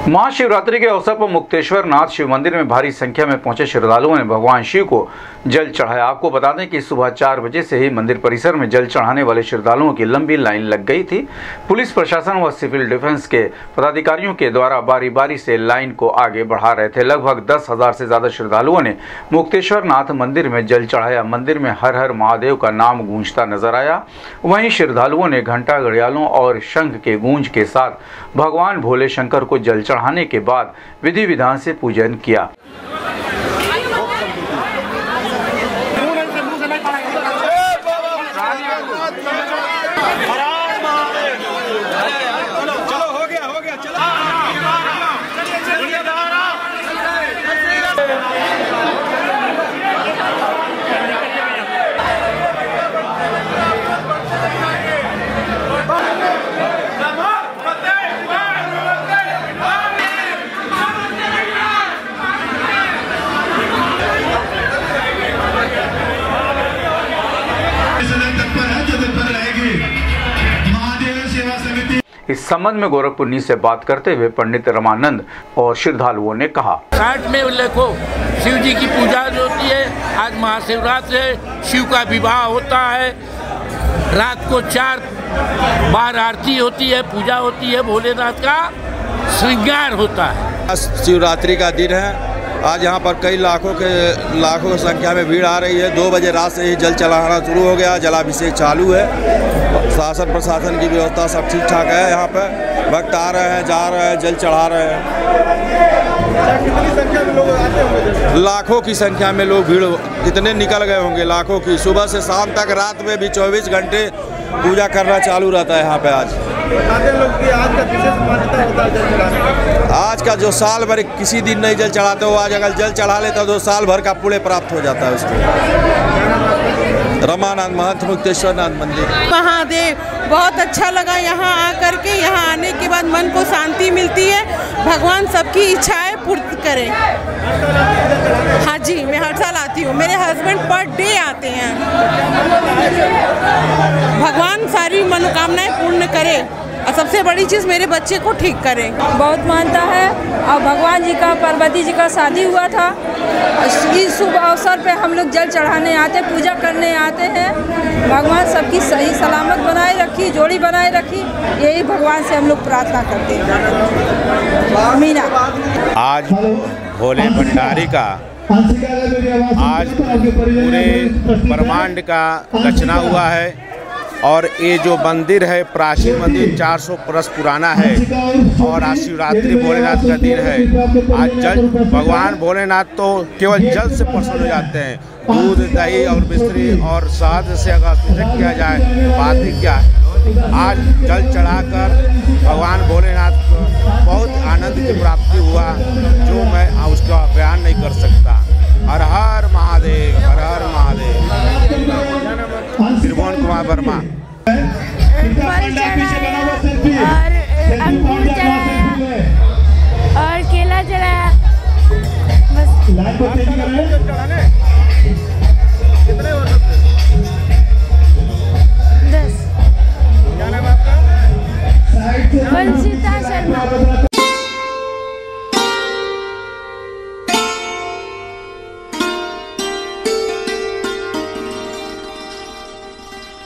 महाशिवरात्रि के अवसर पर मुक्तेश्वर नाथ शिव मंदिर में भारी संख्या में पहुंचे श्रद्धालुओं ने भगवान शिव को जल चढ़ाया। आपको बता दें कि सुबह 4 बजे से ही मंदिर परिसर में जल चढ़ाने वाले श्रद्धालुओं की लंबी लाइन लग गई थी। पुलिस प्रशासन व सिविल डिफेंस के पदाधिकारियों के द्वारा बारी बारी से लाइन को आगे बढ़ा रहे थे। लगभग 10,000 से ज्यादा श्रद्धालुओं ने मुक्तेश्वर नाथ मंदिर में जल चढ़ाया। मंदिर में हर हर महादेव का नाम गूंजता नजर आया। वहीं श्रद्धालुओं ने घंटा, घड़ियालों और शंख के गूंज के साथ भगवान भोले शंकर को जल चढ़ाने के बाद विधि विधान से पूजन किया। इस संबंध में गोरखपुर न्यूज़ से बात करते हुए पंडित रमानंद और श्रद्धालुओं ने कहा, घाट में देखो शिव जी की पूजा होती है। आज महाशिवरात्रि है, शिव का विवाह होता है। रात को 4 बार आरती होती है, पूजा होती है, भोलेनाथ का श्रृंगार होता है। शिवरात्रि का दिन है। आज यहाँ पर कई लाखों की संख्या में भीड़ आ रही है। 2 बजे रात से ही जल चढ़ाना शुरू हो गया। जलाभिषेक चालू है। शासन प्रशासन की व्यवस्था सब ठीक ठाक है। यहाँ पे भक्त आ रहे हैं, जा रहे हैं, जल चढ़ा रहे हैं। कितनी संख्या में लोग आते होंगे? लाखों की संख्या में लोग भीड़ कितने निकल गए होंगे, लाखों की। सुबह से शाम तक, रात में भी 24 घंटे पूजा करना चालू रहता है यहाँ पे। आज लोग की आज का विशेष मान्यता होता है जल चढ़ाने का। आज का जो साल भर किसी दिन नहीं जल चढ़ाते हो, आज अगर जल चढ़ा लेता तो साल भर का पुण्य प्राप्त हो जाता है उसको। रमानंद महंत, मुक्तेश्वर नाथ मंदिर। महादेव, बहुत अच्छा लगा यहाँ आकर के। यहाँ आने के बाद मन को शांति मिलती है। भगवान सबकी इच्छाएं पूर्ण करें। हाँ जी, मैं हर साल आती हूँ। मेरे हस्बैंड पर डे आते हैं। भगवान सारी मनोकामनाएं पूर्ण करे और सबसे बड़ी चीज़ मेरे बच्चे को ठीक करें। बहुत मानता है। और भगवान जी का, पार्वती जी का शादी हुआ था। इस शुभ अवसर पे हम लोग जल चढ़ाने आते, पूजा करने आते हैं। भगवान सबकी सही सलामत बनाए रखी, जोड़ी बनाए रखी, यही भगवान से हम लोग प्रार्थना करते हैं। मीना आज भोले भंडारी का आज पूरे ब्रह्मांड का रचना हुआ है। और ये जो मंदिर है, प्राचीन मंदिर 400 वर्ष पुराना है। और आज शिवरात्रि भोलेनाथ का दिन है। आज जल भगवान भोलेनाथ तो केवल जल से प्रसन्न हो जाते हैं। दूध, दही और मिश्री और शहद से अगर अभिषेक किया जाए, बात ही क्या है। आज जल चढ़ाकर भगवान भोलेनाथ को बहुत आनंद की प्राप्ति हुआ, जो मैं उसका बयान नहीं कर सकता। हर हर महादेव, हर हर महादेव। त्रिभुवन कुमार वर्मा। फल चढ़ाया और अंगूर चढ़ाया और केला चढ़ाया। बस